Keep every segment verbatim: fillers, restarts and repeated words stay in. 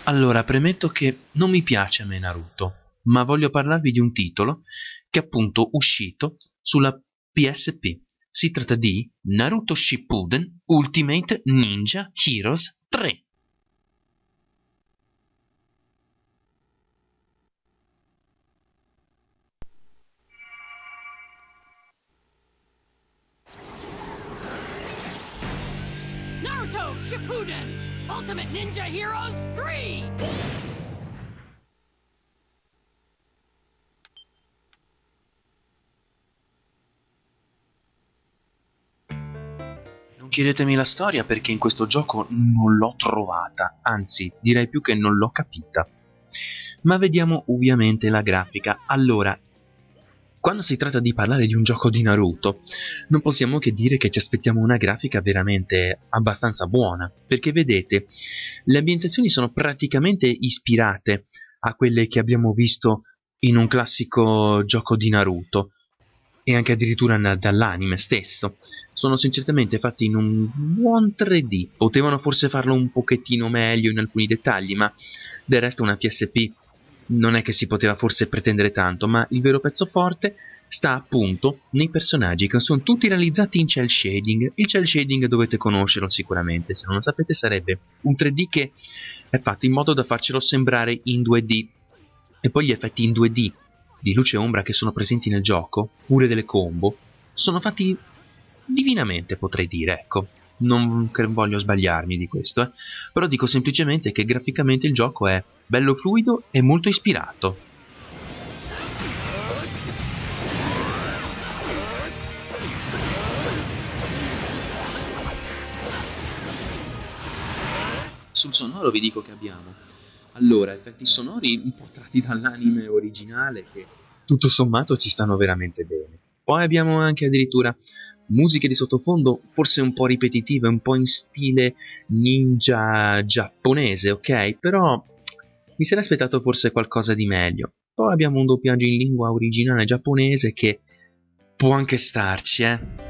Allora, premetto che non mi piace a me Naruto, ma voglio parlarvi di un titolo che è appunto uscito sulla P S P. Si tratta di Naruto Shippuden Ultimate Ninja Heroes tre. Naruto Shippuden Ultimate Ninja Heroes tre! Non chiedetemi la storia perché in questo gioco non l'ho trovata, anzi direi più che non l'ho capita. Ma vediamo ovviamente la grafica. Allora, quando si tratta di parlare di un gioco di Naruto, non possiamo che dire che ci aspettiamo una grafica veramente abbastanza buona, perché vedete, le ambientazioni sono praticamente ispirate a quelle che abbiamo visto in un classico gioco di Naruto, e anche addirittura na- dall'anime stesso. Sono sinceramente fatti in un buon tre D. Potevano forse farlo un pochettino meglio in alcuni dettagli, ma del resto una P S P non è che si poteva forse pretendere tanto, ma il vero pezzo forte sta appunto nei personaggi che sono tutti realizzati in cel shading. Il cel shading dovete conoscerlo sicuramente, se non lo sapete sarebbe un tre D che è fatto in modo da farcelo sembrare in due D. E poi gli effetti in due D di luce e ombra che sono presenti nel gioco, pure delle combo, sono fatti divinamente, potrei dire, ecco. Non che voglio sbagliarmi di questo, eh. Però dico semplicemente che graficamente il gioco è bello fluido e molto ispirato. Sul sonoro vi dico che abbiamo allora effetti sonori un po' tratti dall'anime originale che tutto sommato ci stanno veramente bene. Poi abbiamo anche addirittura musiche di sottofondo forse un po' ripetitive, un po' in stile ninja giapponese, ok? Però mi sarei aspettato forse qualcosa di meglio. Poi abbiamo un doppiaggio in lingua originale giapponese che può anche starci, eh.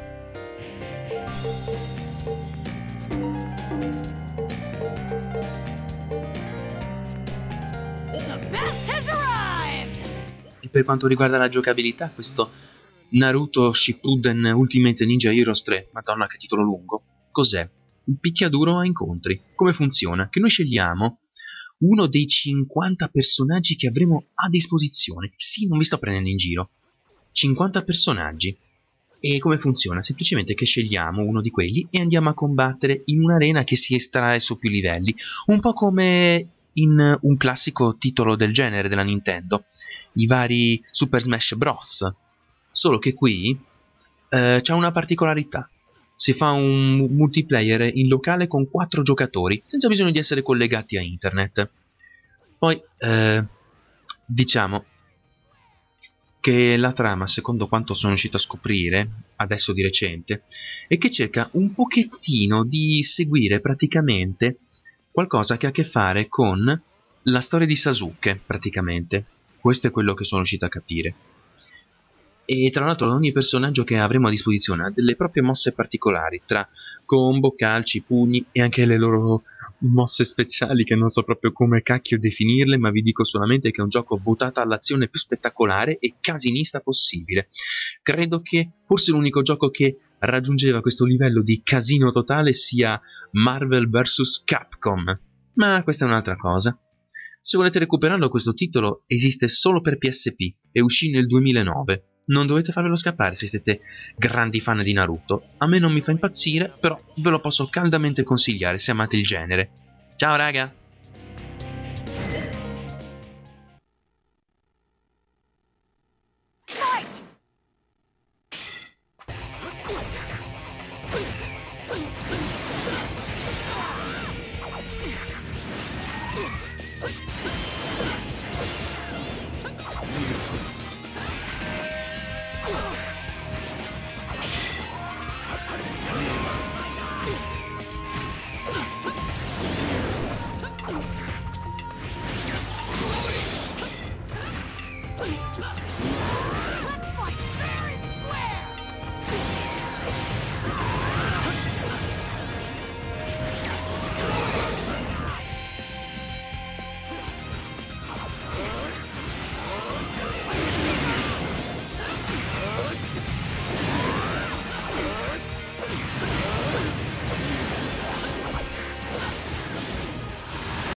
The best has arrived! E per quanto riguarda la giocabilità, questo Naruto Shippuden Ultimate Ninja Heroes tre, madonna che titolo lungo, cos'è? Un picchiaduro a incontri. Come funziona? Che noi scegliamo uno dei cinquanta personaggi che avremo a disposizione. Sì, non vi sto prendendo in giro. cinquanta personaggi. E come funziona? Semplicemente che scegliamo uno di quelli e andiamo a combattere in un'arena che si estrae su più livelli. Un po' come in un classico titolo del genere della Nintendo, i vari Super Smash Bros. Solo che qui eh, c'è una particolarità. Si fa un multiplayer in locale con quattro giocatori, senza bisogno di essere collegati a internet. Poi, eh, diciamo che la trama, secondo quanto sono riuscito a scoprire, adesso di recente, è che cerca un pochettino di seguire praticamente qualcosa che ha a che fare con la storia di Sasuke, praticamente. Questo è quello che sono riuscito a capire. E tra l'altro ogni personaggio che avremo a disposizione ha delle proprie mosse particolari, tra combo, calci, pugni e anche le loro mosse speciali che non so proprio come cacchio definirle, ma vi dico solamente che è un gioco votato all'azione più spettacolare e casinista possibile. Credo che forse l'unico gioco che raggiungeva questo livello di casino totale sia Marvel versus. Capcom, ma questa è un'altra cosa. Se volete recuperarlo, questo titolo esiste solo per P S P e uscì nel duemilanove. Non dovete farvelo scappare se siete grandi fan di Naruto. A me non mi fa impazzire, però ve lo posso caldamente consigliare se amate il genere. Ciao raga! Fight!